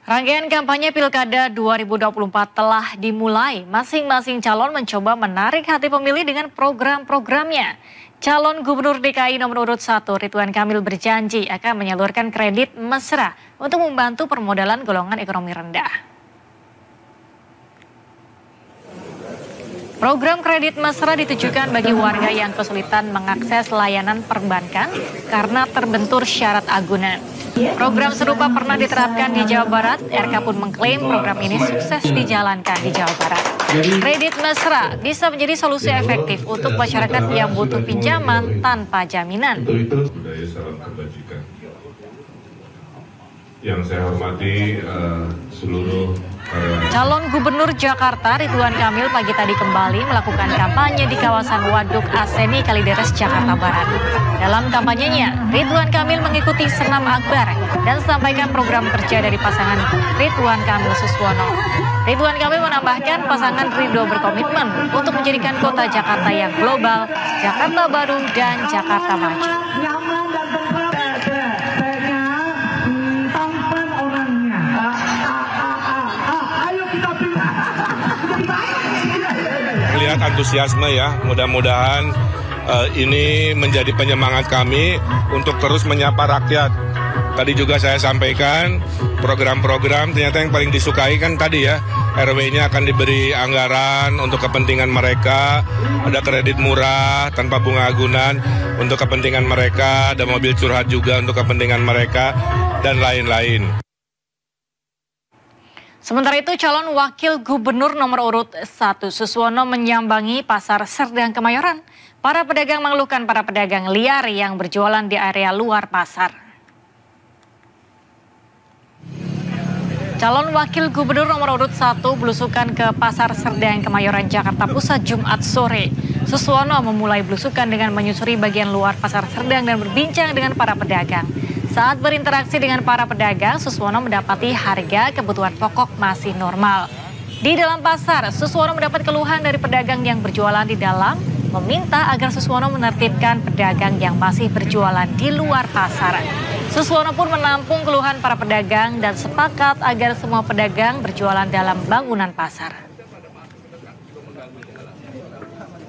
Rangkaian kampanye Pilkada 2024 telah dimulai. Masing-masing calon mencoba menarik hati pemilih dengan program-programnya. Calon Gubernur DKI nomor urut 1 Ridwan Kamil berjanji akan menyalurkan kredit mesra untuk membantu permodalan golongan ekonomi rendah. Program kredit mesra ditujukan bagi warga yang kesulitan mengakses layanan perbankan karena terbentur syarat agunan. Program serupa pernah diterapkan di Jawa Barat. RK pun mengklaim program ini sukses dijalankan di Jawa Barat. Kredit mesra bisa menjadi solusi efektif untuk masyarakat yang butuh pinjaman tanpa jaminan. Itu budaya salam kebajikan. Yang saya hormati seluruh Calon Gubernur Jakarta Ridwan Kamil pagi tadi kembali melakukan kampanye di kawasan Waduk Aseni, Kalideres, Jakarta Barat. Dalam kampanyenya, Ridwan Kamil mengikuti senam akbar dan sampaikan program kerja dari pasangan Ridwan Kamil Suswono. Ridwan Kamil menambahkan pasangan Ridho berkomitmen untuk menjadikan kota Jakarta yang global, Jakarta Baru, dan Jakarta Maju. Lihat antusiasme ya, mudah-mudahan ini menjadi penyemangat kami untuk terus menyapa rakyat. Tadi juga saya sampaikan program-program ternyata yang paling disukai kan tadi ya, RW-nya akan diberi anggaran untuk kepentingan mereka, ada kredit murah tanpa bunga agunan untuk kepentingan mereka, ada mobil curhat juga untuk kepentingan mereka, dan lain-lain. Sementara itu, calon wakil gubernur nomor urut 1 Suswono menyambangi pasar Serdang Kemayoran. Para pedagang mengeluhkan para pedagang liar yang berjualan di area luar pasar. Calon wakil gubernur nomor urut 1 belusukan ke pasar Serdang Kemayoran, Jakarta Pusat Jumat sore. Suswono memulai belusukan dengan menyusuri bagian luar pasar Serdang dan berbincang dengan para pedagang. Saat berinteraksi dengan para pedagang, Suswono mendapati harga kebutuhan pokok masih normal. Di dalam pasar, Suswono mendapat keluhan dari pedagang yang berjualan di dalam, meminta agar Suswono menertibkan pedagang yang masih berjualan di luar pasar. Suswono pun menampung keluhan para pedagang dan sepakat agar semua pedagang berjualan dalam bangunan pasar.